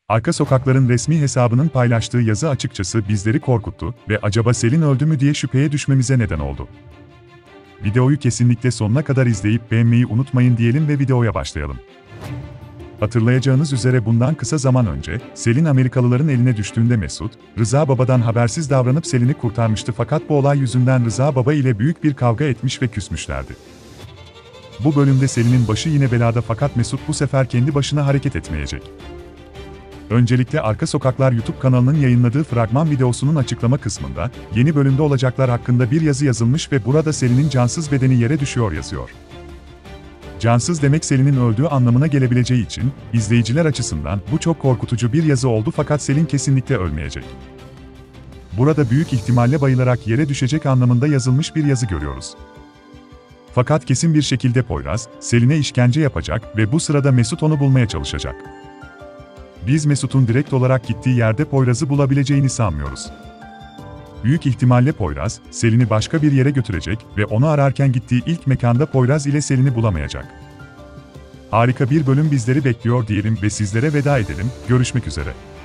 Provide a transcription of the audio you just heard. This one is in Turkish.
Arka Sokaklar'ın resmi hesabının paylaştığı yazı açıkçası bizleri korkuttu ve acaba Selin öldü mü diye şüpheye düşmemize neden oldu. Videoyu kesinlikle sonuna kadar izleyip beğenmeyi unutmayın diyelim ve videoya başlayalım. Hatırlayacağınız üzere bundan kısa zaman önce, Selin Amerikalıların eline düştüğünde Mesut, Rıza Baba'dan habersiz davranıp Selin'i kurtarmıştı fakat bu olay yüzünden Rıza Baba ile büyük bir kavga etmiş ve küsmüşlerdi. Bu bölümde Selin'in başı yine belada fakat Mesut bu sefer kendi başına hareket etmeyecek. Öncelikle Arka Sokaklar YouTube kanalının yayınladığı fragman videosunun açıklama kısmında, yeni bölümde olacaklar hakkında bir yazı yazılmış ve burada Selin'in cansız bedeni yere düşüyor yazıyor. Cansız demek Selin'in öldüğü anlamına gelebileceği için, izleyiciler açısından bu çok korkutucu bir yazı oldu fakat Selin kesinlikle ölmeyecek. Burada büyük ihtimalle bayılarak yere düşecek anlamında yazılmış bir yazı görüyoruz. Fakat kesin bir şekilde Poyraz, Selin'e işkence yapacak ve bu sırada Mesut onu bulmaya çalışacak. Biz Mesut'un direkt olarak gittiği yerde Poyraz'ı bulabileceğini sanmıyoruz. Büyük ihtimalle Poyraz, Selin'i başka bir yere götürecek ve onu ararken gittiği ilk mekanda Poyraz ile Selin'i bulamayacak. Harika bir bölüm bizleri bekliyor diyelim ve sizlere veda edelim, görüşmek üzere.